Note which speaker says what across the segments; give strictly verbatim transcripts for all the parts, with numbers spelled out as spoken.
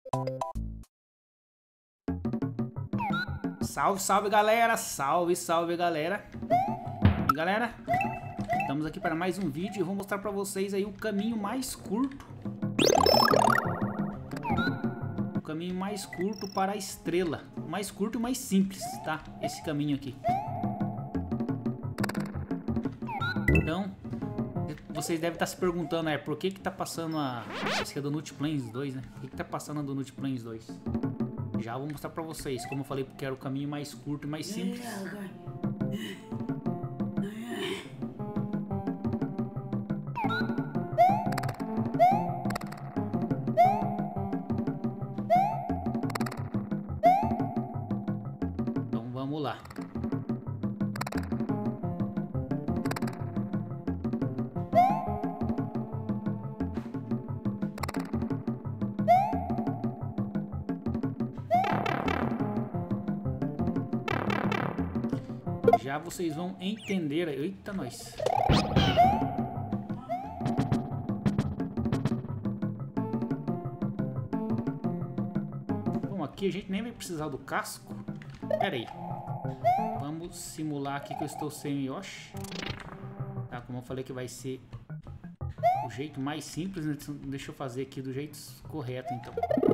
Speaker 1: Salve, salve, galera! Salve, salve, galera! E galera, estamos aqui para mais um vídeo e vou mostrar para vocês aí o caminho mais curto. O caminho mais curto para a estrela. Mais curto e mais simples, tá? Esse caminho aqui. Então, vocês devem estar se perguntando, é, por que que tá passando a... Esse aqui é do Nutplanes dois, né? Por que que tá passando a do Nutplanes dois? Já vou mostrar pra vocês, como eu falei, porque era o caminho mais curto e mais simples. Então vamos lá. Já vocês vão entender. Eita, nós. Bom, aqui a gente nem vai precisar do casco. Pera aí. Vamos simular aqui que eu estou sem o Yoshi. Tá, como eu falei que vai ser o jeito mais simples, né? Deixa eu fazer aqui do jeito correto, então.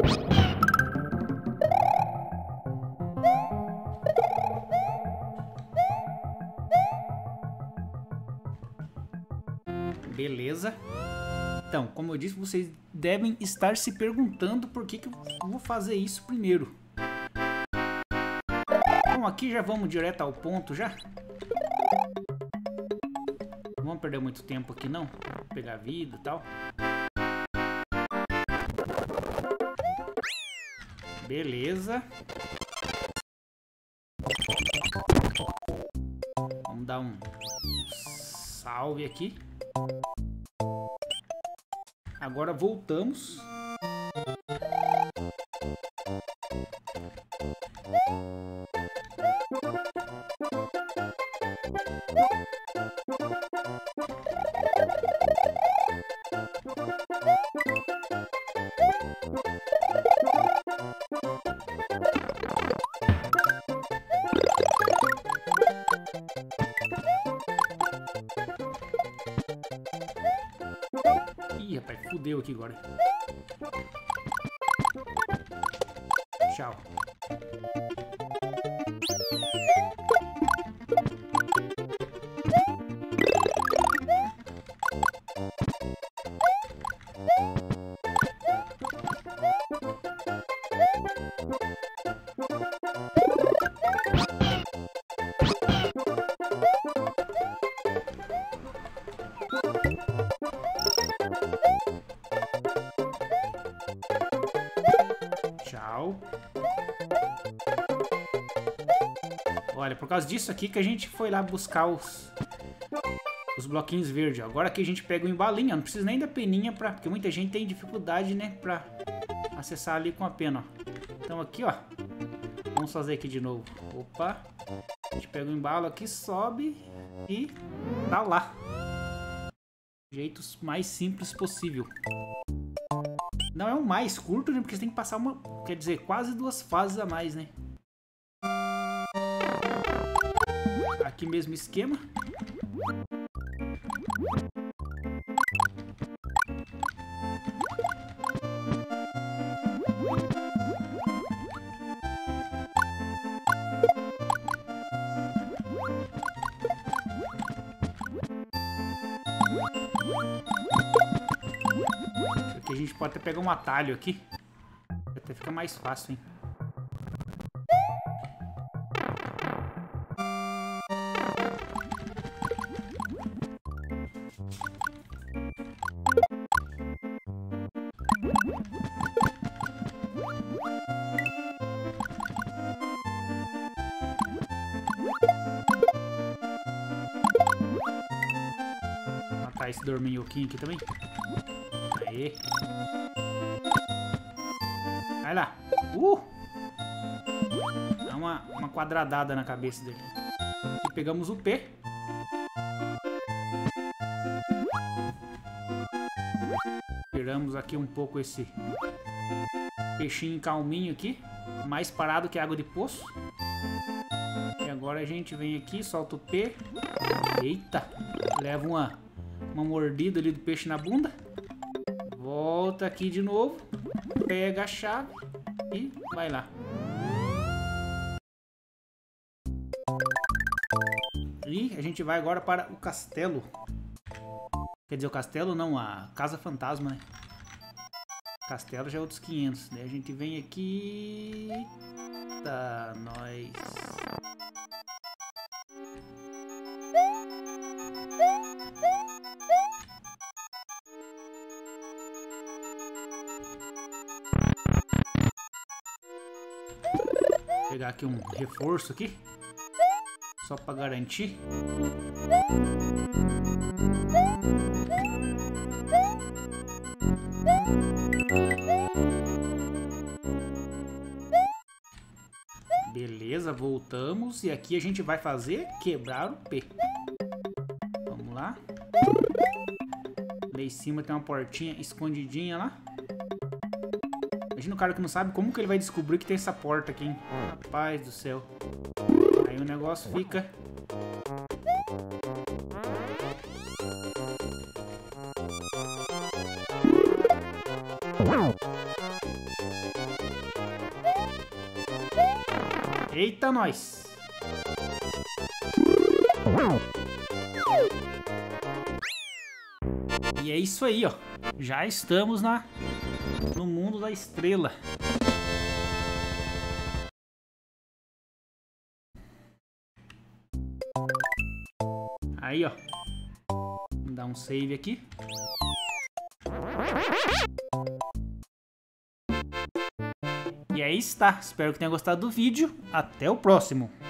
Speaker 1: Beleza. Então, como eu disse, vocês devem estar se perguntando por que que eu vou fazer isso primeiro. Bom, aqui já vamos direto ao ponto já. Não vamos perder muito tempo aqui não. Pegar vida e tal. Beleza. Vamos dar um salve aqui. Agora voltamos. Ih, rapaz, fudeu aqui agora. Tchau. Tchau. Olha, por causa disso aqui que a gente foi lá buscar os os bloquinhos verdes. Agora aqui a gente pega o embalinho, não precisa nem da peninha pra, porque muita gente tem dificuldade, né, pra acessar ali com a pena, ó. Então aqui, ó, vamos fazer aqui de novo. Opa, a gente pega o embalo aqui, sobe e tá lá. Jeitos mais simples possível. Não é o mais curto, né? Porque você tem que passar uma... Quer dizer, quase duas fases a mais, né? Aqui mesmo esquema. Aqui a gente pode até pegar um atalho aqui. Até fica mais fácil, hein? Matar esse dorminhoquinho aqui também. Aê. Vai lá. Uh! Dá uma, uma quadradada na cabeça dele. E pegamos o P. Tiramos aqui um pouco esse Peixinho calminho aqui. Mais parado que água de poço. E agora a gente vem aqui, solta o P. Eita! Leva uma, uma mordida ali do peixe na bunda. Volta aqui de novo. Pega a chave e vai lá. E a gente vai agora para o castelo. Quer dizer, o castelo não, a casa fantasma, né? Castelo já é outros quinhentos. Daí a gente vem aqui... Tá, nós... Vou pegar aqui um reforço aqui. Só para garantir. Beleza, voltamos. E aqui a gente vai fazer quebrar o P. Vamos lá. Lá em cima tem uma portinha escondidinha lá. Imagina o cara que não sabe como que ele vai descobrir que tem essa porta aqui, hein? Rapaz do céu. Aí o negócio fica... Eita, nós! E é isso aí, ó. Já estamos na... no mundo da estrela. Aí, ó. Vou dar um save aqui. E aí está. Espero que tenha gostado do vídeo. Até o próximo.